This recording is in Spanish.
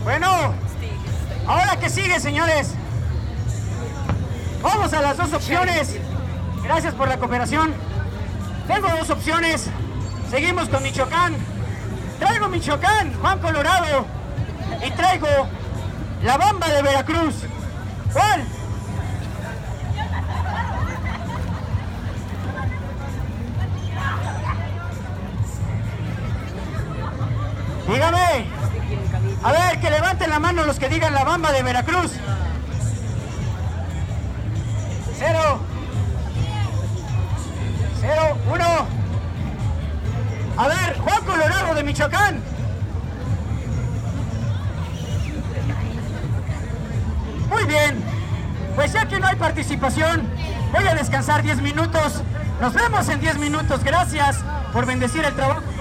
Bueno, ahora que sigue, señores. Vamos a las dos opciones. Gracias por la cooperación. Tengo dos opciones. Seguimos con Michoacán. Traigo Michoacán, Juan Colorado. Y traigo La Bamba de Veracruz. ¿Cuál? Dígame. A ver, que levanten la mano los que digan La Bamba de Veracruz. 0, 1. A ver, Juan Colorado de Michoacán. Muy bien. Pues ya que no hay participación, voy a descansar 10 minutos. Nos vemos en 10 minutos. Gracias por bendecir el trabajo.